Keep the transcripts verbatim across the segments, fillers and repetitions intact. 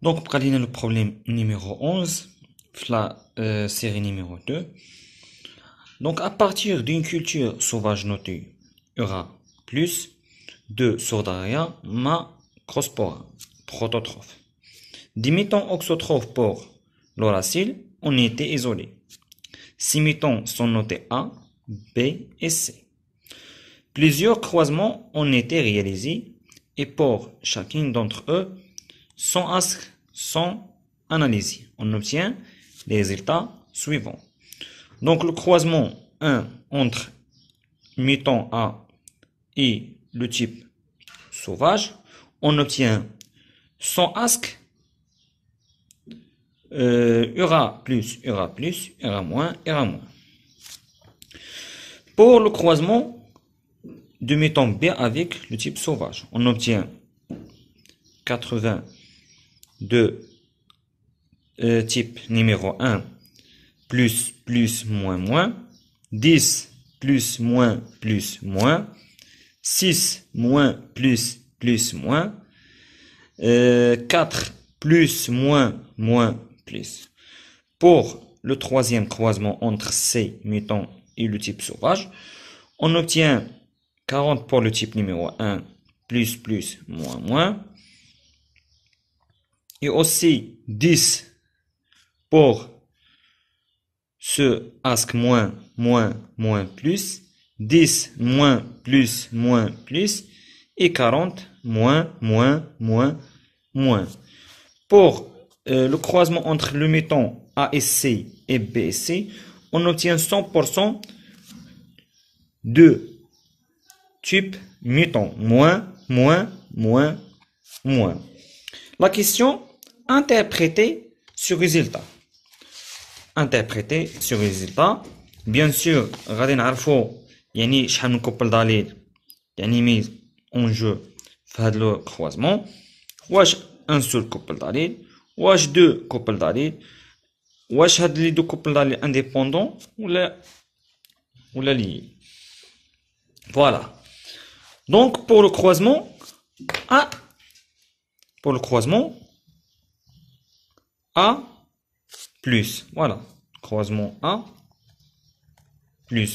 Donc, pour aller le problème numéro onze, la euh, série numéro deux. Donc, à partir d'une culture sauvage notée, aura plus de Sordaria macrospora, prototrophe. D'imitant oxotrophe pour l'oracile, on était isolé. Six mitons sont notés A, B et C. Plusieurs croisements ont été réalisés et pour chacune d'entre eux, sont, sont analysés. On obtient les résultats suivants. Donc le croisement un entre mutant A et le type sauvage, on obtient son asque euh, Ura plus, Ura plus, Ura moins, Ura moins. Pour le croisement de mutant B avec le type sauvage, on obtient quatre-vingt-deux euh, type numéro un plus, plus, moins, moins, dix plus, moins, plus, moins, six moins, plus, plus, moins, euh, quatre plus, moins, moins, plus. Pour le troisième croisement entre C mutant et le type sauvage, on obtient quarante pour le type numéro un, plus, plus, moins, moins, et aussi dix pour ce asque moins, moins, moins, plus, dix moins, plus, moins, plus, et quarante moins, moins, moins, moins. Pour euh, le croisement entre le mutant A et C et B et C, on obtient cent pour cent de type mutant, moins, moins, moins, moins. La question, interpréter ce résultat. Interpréter ce résultat. Bien sûr, غادي نعرفوا يعني شحال من couple دليل يعني ميز en jeu في هذا لو croisement. واش un seul couple دليل واش deux couple دليل واش هاد لي دو couple دليل indépendants ولا ولا liés. Voilà. Donc pour le croisement A, pour le croisement A plus, voilà, croisement A plus,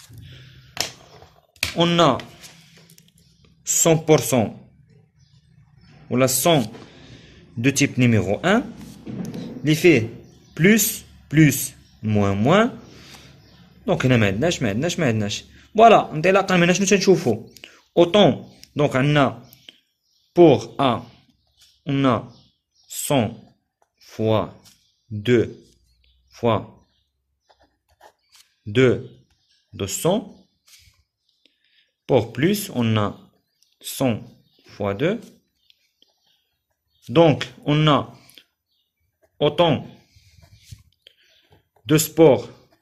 on a cent pour cent ou la cent de type numéro un, l'effet plus, plus, moins, moins, donc on a maintenant, maintenant, maintenant. Voilà, انطلاقا من شنو تنشوفوا autant donc on a pour A on a cent fois deux fois deux deux cents. Pour plus on a cent fois deux, donc on a autant de spores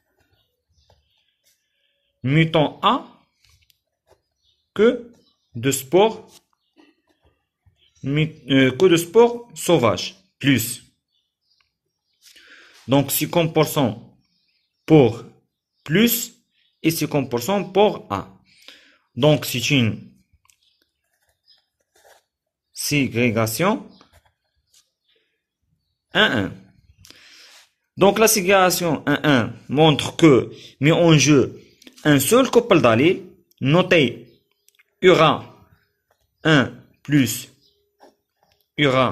mutant A que de spores euh, que de spores sauvages plus. Donc cinquante pour cent pour plus et cinquante pour cent pour A. Donc c'est une ségrégation un un. Donc la ségrégation un un montre que met en jeu un seul couple d'allèles noté Ura un plus Ura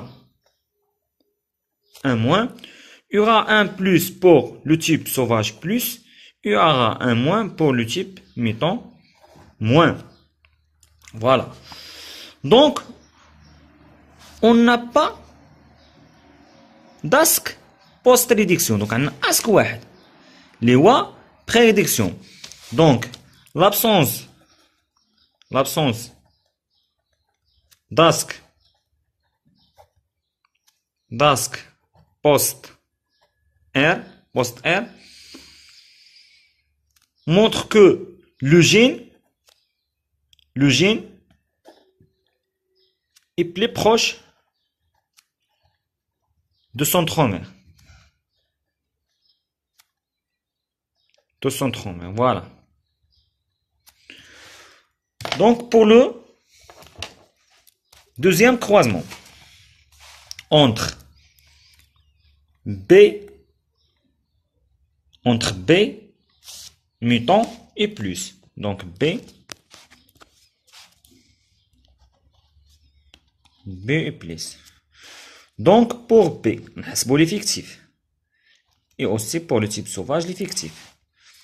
un moins, Ura un plus pour le type sauvage plus, Ura un moins pour le type mutant moins. Voilà. Donc, on n'a pas d'asque post-réduction. Donc, on a un asque واحد. Les wa prédiction. Donc, l'absence, l'absence d'asque, d'asque post R, post R, montre que le gène, le gène est plus proche de son centromère. De son centromère, voilà. Donc pour le deuxième croisement entre B, entre B, mutant et plus. Donc B, B et plus. Donc pour B, on a l'effectif. Et aussi pour le type sauvage, l'effectif.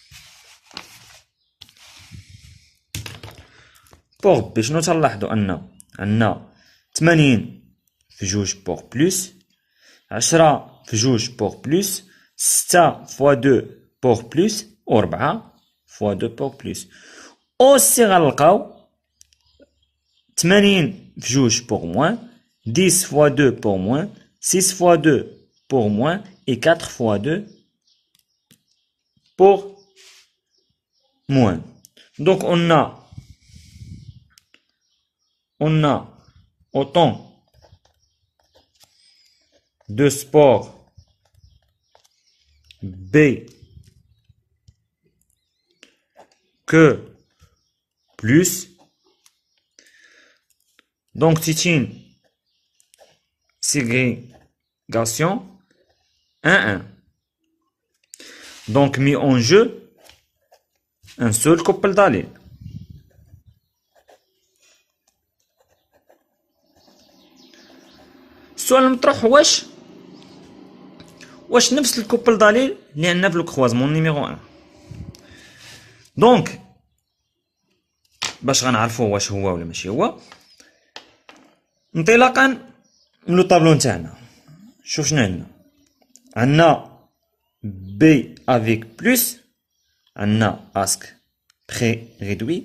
Pour B, شنو تلاحظوا أن عندنا ثمانين في جوج بوغ بلس، عشرة في جوج بوغ بلس، ستة فوا دو بوغ بلس، و ربعة فوا دو بوغ بلس. أوسي غنلقاو ثمانين في جوج بوغ موان، dix fois deux pour moins, six fois deux pour moins et quatre fois deux pour moins. Donc on a on a autant de sports B que plus. Donc c'est une ségrégation un un. Donc mis en jeu un seul couple d'allèles. السؤال المطروح واش واش نفس الكوبل داليل اللي عندنا في الكروازمون نيميرو واحد. دونك باش غنعرفوا واش هو ولا ماشي هو، انطلاقا من لو طابلو نتاعنا شوف شنو عندنا. عندنا بي افيك بلس، عندنا اسك تري ريدوي.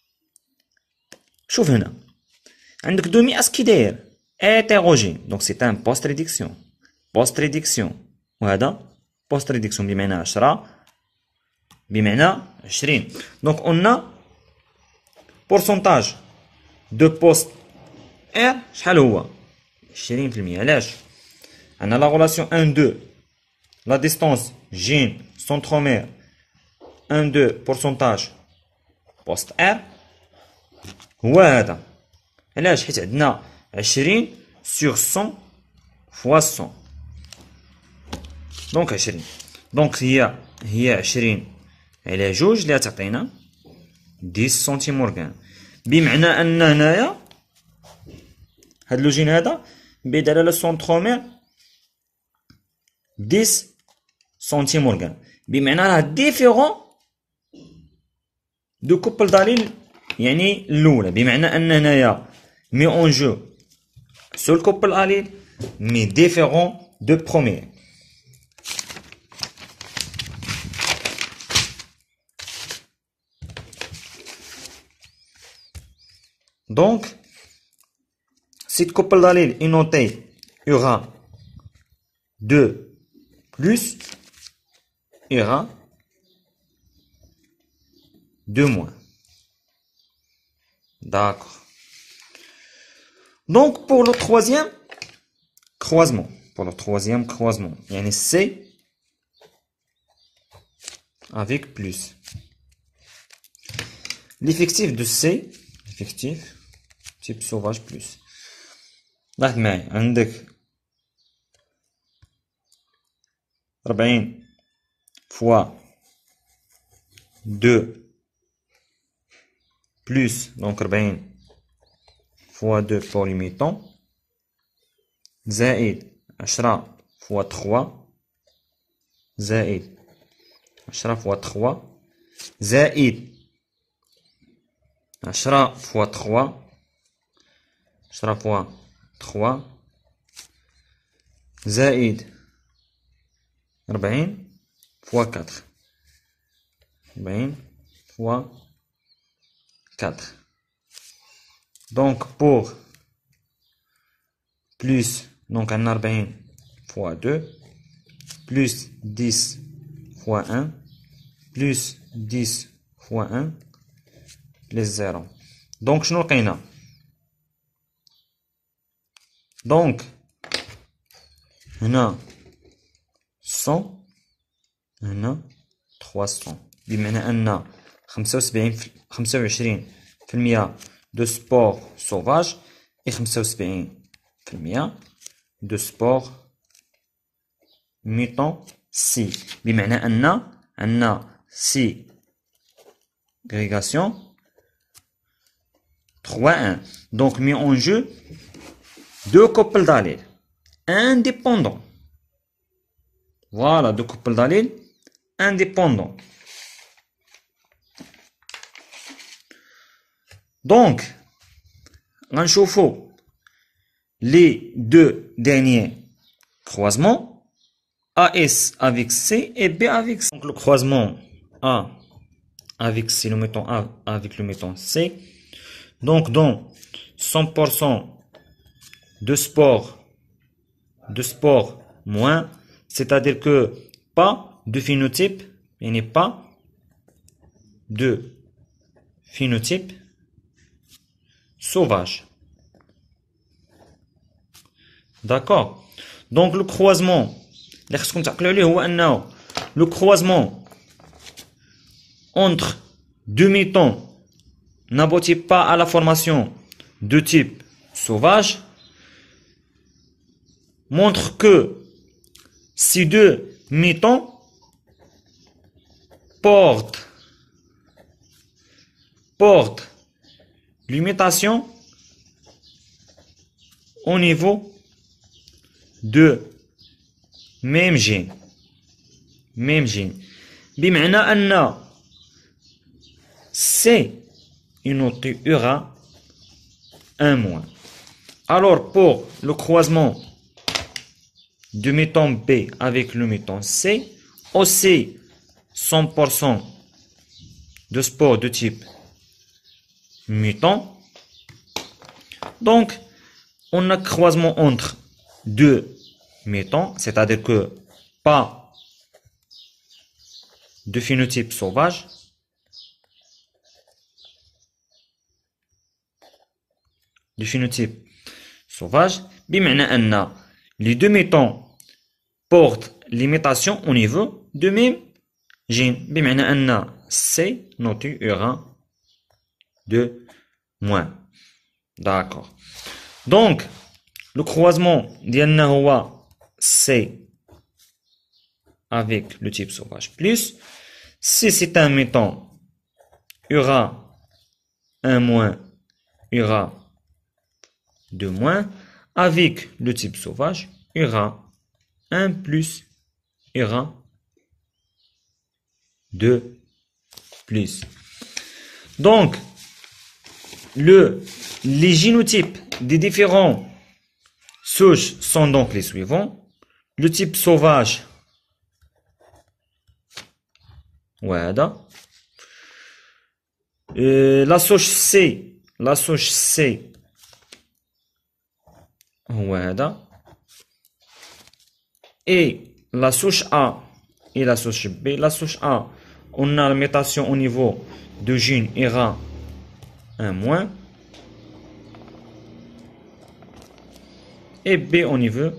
شوف هنا عندك دومي اسك كي داير hétérogène. Donc c'est un post-réduction. Post-réduction. وهذا post-réduction بمعنى عشرة بمعنى عشرين. Donc on a pourcentage de post R شحال هو؟ عشرين في المية. علاش؟ عندنا la relation un deux. La distance gène centromère un deux pourcentage post R هو هذا. علاش؟ حيت عندنا عشرين sur cent fois cent. دونك عشرين. دونك هي هي عشرين على جوج اللي تعطينا عشرة سنتيمورغان. بمعنى ان هنايا هاد لوجين هذا بدلاله سنترومير عشرة سنتيمورغان. بمعنى راه ديفيرون دو كوبل داليل يعني الاولى. بمعنى ان هنايا مي اون جو seul couple allèle mais différent de premier. Donc si le couple d'allèle est noté, il y aura deux plus, il y aura deux moins. D'accord. Donc pour le troisième croisement, pour le troisième croisement, il y a un C avec plus. L'effectif de C, l'effectif type sauvage plus. لاحظ معي عندك أربعين fois deux plus, donc أربعين fois deux pour les mi-temps, زائد عشرة fois trois, زائد عشرة fois trois, زائد عشرة fois trois, عشرة fois trois, زائد أربعين fois quatre, أربعين fois quatre. Donc pour plus, donc un أربعين fois deux, plus dix fois un, plus dix fois un, plus zéro. Donc شنو لقينا؟ Donc هنا cent, هنا trois cents. بمعنى أن خمسة وسبعين خمسة وعشرين في المية de sport sauvage et خمسة وسبعين في المية de sport ميتون سي بمعنى أن عندنا سي agrégation trois un. Donc mis en jeu deux couples d'allèles indépendants. Voilà, deux couples d'allèles indépendants. Donc, غنشوفوا les deux derniers croisements A S avec C et B avec C. Donc le croisement A avec C, nous mettons A avec le mettons C. Donc dans cent pour cent de sport, de sport moins, c'est-à-dire que pas de phénotype, il n'est pas de phénotype sauvage. D'accord. Donc le croisement, le croisement entre deux métons n'aboutit pas à la formation de type sauvage, montre que ces deux métons portent, portent l'imitation au niveau de même gène. Même gène. بمعنى أن C il y aura un moins. Alors pour le croisement du méton B avec le méton C, aussi cent pour cent de sport de type mutant. Donc on a croisement entre deux métons, c'est-à-dire que pas de phénotype sauvage. De phénotype sauvage, بمعنى أن les deux métons portent l'imitation au niveau de même gène. بمعنى أن C noté aura de moins. D'accord. Donc le croisement ديالنا هو C avec le type sauvage plus. Si c'est un méton, il y aura un moins, il y aura deux moins. Avec le type sauvage, il y aura un plus, il y aura deux plus. Donc, le, les génotypes des différents souches sont donc les suivants. Le type sauvage, voilà. Euh, la souche C, la souche C, voilà. Et la souche A et la souche B. La souche A, on a la mutation au niveau de gène ira un moins. Et B au niveau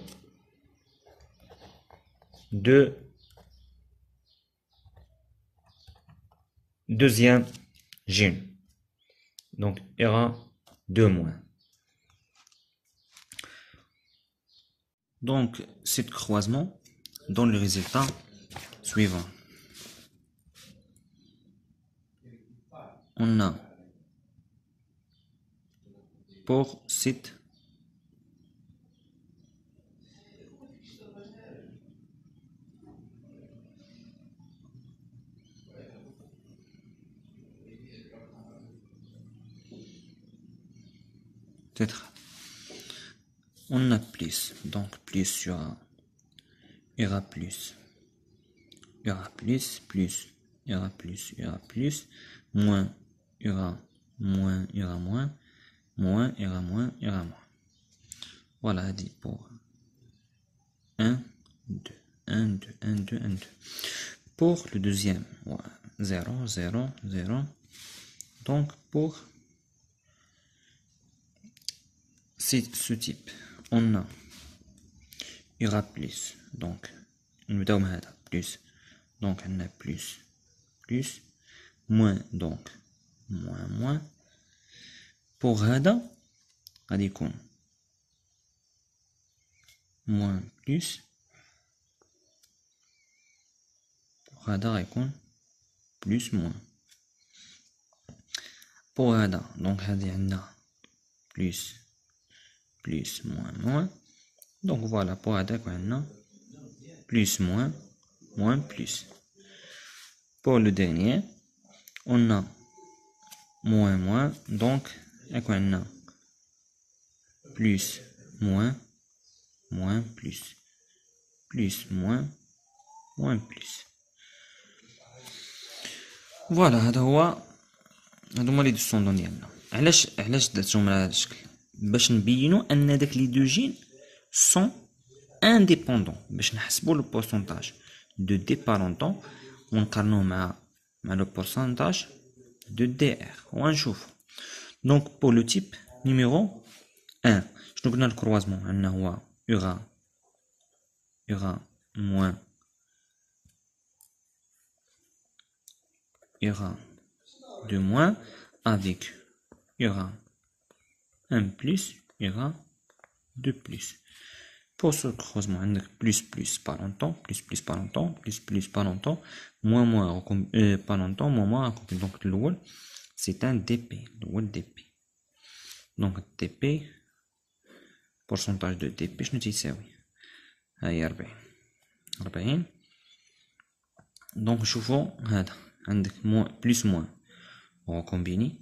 de deuxième gène. Donc, il y aura deux moins. Donc, ce croisement donne le résultat suivant. On a pour cette peut-être on a plus, donc plus il y aura, il y aura plus, il y aura plus, plus, il y aura plus, il y aura plus, moins, il y aura moins, il y aura moins, moins, il y aura moins, il y aura moins. Voilà, dit pour un, deux, un, deux, un, deux, un, deux. Pour le deuxième, voilà, zéro, zéro, zéro. Donc pour ce type, on a, il y aura plus, donc nous donne plus, donc on a plus, plus, moins, donc moins, moins. Pour هذا غادي يكون moins plus وهذا غيكون بلس موان. بو هذا دونك هادي عندنا بلس بلس موان موان. دونك فوالا بو هذاك عندنا بلس موان موان بلس. Pour le dernier, on a moins moins, donc on a plus moins moins plus plus moins moins plus. Voilà, هذا هو هادو هما لي دو سوندون ديالنا. علاش علاش درتهم على هذا الشكل؟ باش نبينوا ان داك لي دو جين سون انديبوندون، باش نحسبوا لو بورسونتاج دو ديبارونتون ونقارنوه مع مع لو بورسونتاج دو دي ار ونشوفو. دونك بور لو تيب نيميرو واحد شنو قلنا الكروازمون عندنا هو يغا يغا موان يغا دو موان افيك يغا ان بلس يغا دو بلس. Pour ce croisement, on a plus plus par longtemps, plus plus par longtemps, plus plus par longtemps, moins moins euh, par longtemps, moins moins. Donc le wall, c'est un D P, le wall D P. Donc D P, pourcentage de D P, je ne dis ça oui. Aïe, أربعين أربعين. Donc je vois, هذا عندك moins plus moins, on va combiner,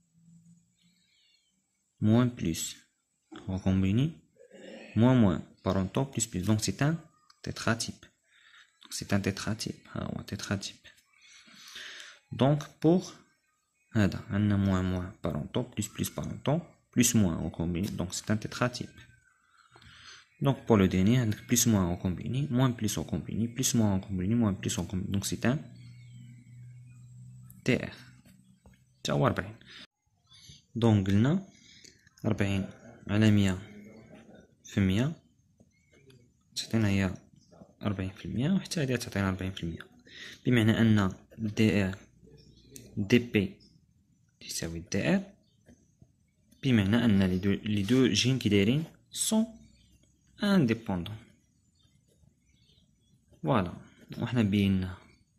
moins plus, on va combiner, moins moins. Par un temps plus plus, donc c'est un tétratype. C'est un tétratype. Ah ouais, tétratype. Donc pour هذا عندنا moins moins par un temps plus plus par un temps plus moins on combine, donc c'est un tétratype. Donc pour le dernier عندك plus moins on combine, moins plus on combine, plus moins on combine, moins plus on combine, donc c'est un T R. تا هو أربعين. donc قلنا أربعين على مية في مية تعطينا هي أربعين في المية، وحتى هادي تعطينا أربعين في المية، بمعنى أن دي ار دي بي تساوي دي ار، بمعنى أن لي دو لي دو جين كي دايرين سون انديبوندون. فوالا وحنا بينا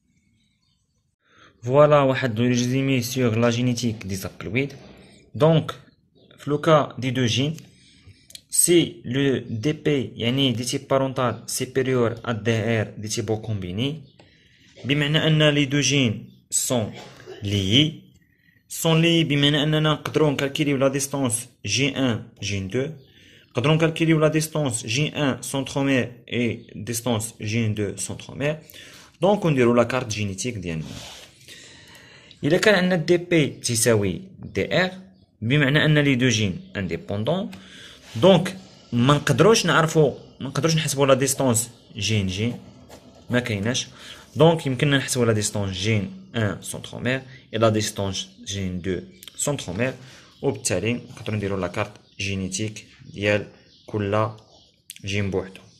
فوالا واحد لو ريزومي سور لا جينيتيك دي زابلويد. دونك في لو كا دي دو جين si le D P يعني دي تيب بارونتال سيبيريور à D R دي تيب كومبيني، بمعنى أن لي دو جين سون ليي سون لي بمعنى أننا نقدرو نكالكيليو لا ديستونس جي ان جي دو، نقدرو نكالكيليو لا ديستونس جي ان سنترومير اي ديستونس جي دو سنترومير. دونك نديرو لا كارت جينيتيك ديالنا. إلا كان عندنا دي بي تساوي دي ار بمعنى أن لي دو جين انديبوندون، دونك ما نقدروش نعرفو ما نقدروش نحسبو لا ديستونس جين جين، ما كايناش. دونك يمكننا نحسبو لا ديستونس جين واحد سنترومير اي لا ديستونس جين دو سنترومير، وبالتالي نقدرو نديرو لا كارت جينيتيك ديال كل جين بوحدو.